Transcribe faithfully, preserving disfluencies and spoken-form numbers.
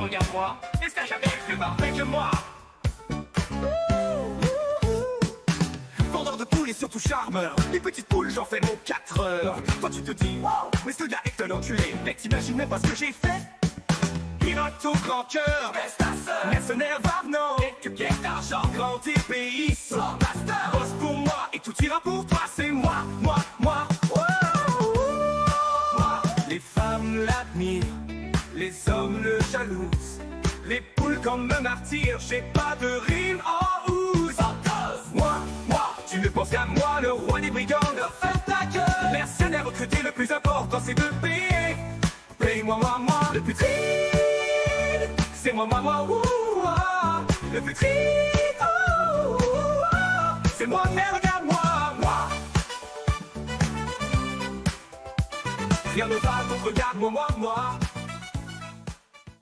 regarde-moi. Est-ce que t'as jamais plus parfait que moi? Vendeur de poules et surtout charmeur. Les petites poules, j'en fais mon quatre heures. Toi tu te dis, wow, mais ce gars est un enculé. Mec, t'imagines même pas ce que j'ai fait. Pilote au grand cœur, mercenaire Varno, équipier d'argent, grand T P I, master, boss pour moi, et tout ira pour toi, c'est moi, moi, moi, wow. Moi, les femmes l'admirent, les hommes le jalousent, les poules comme un martyr, j'ai pas de rime en ouse. Moi, moi, tu ne penses qu'à moi, le roi des brigands, de faire ta gueule. Mercenaire recruté, le plus important c'est de payer. Paye-moi, moi, moi, le plus triste. C'est moi, moi, moi, ouh, ah, le plus triste, oh, ah, c'est moi, mais regarde-moi, moi. Rien ne va, donc regarde-moi, moi, moi.